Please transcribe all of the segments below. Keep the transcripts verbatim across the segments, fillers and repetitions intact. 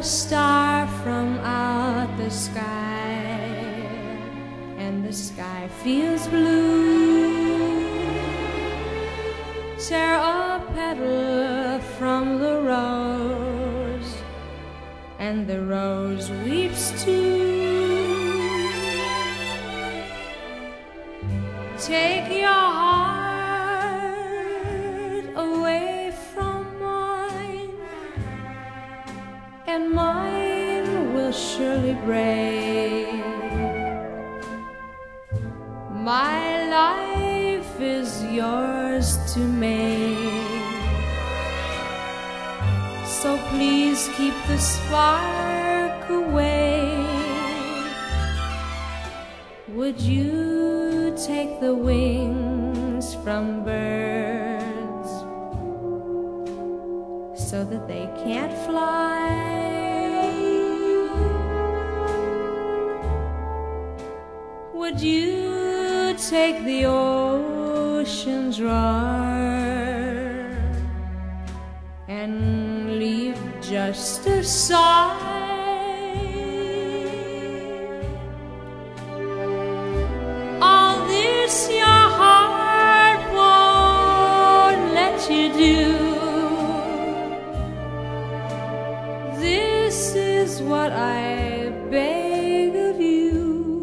star from out the sky, and the sky feels blue. Tear a petal from the rose, and the rose weeps too. Take your heart away from mine, and mine will surely break. My life is yours to make, so please keep the spark away. Would you take the wings from birds so that they can't fly? Would you take the ocean's roar and leave just a sigh? All this your heart won't let you do. This is what I beg of you.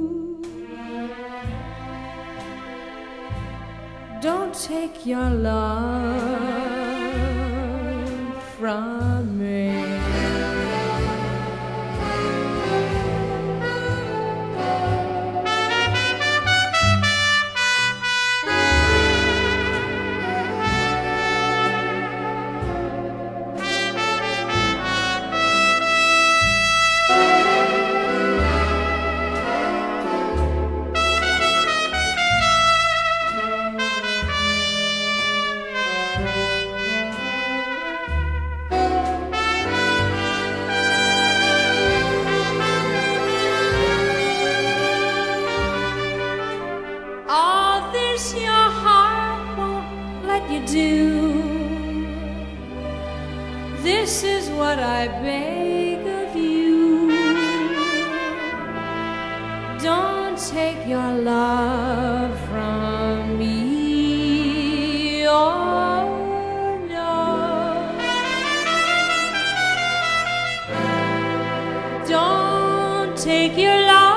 Don't take your love from me. Your heart won't let you do. This is what I beg of you. Don't take your love from me. Oh no, don't take your love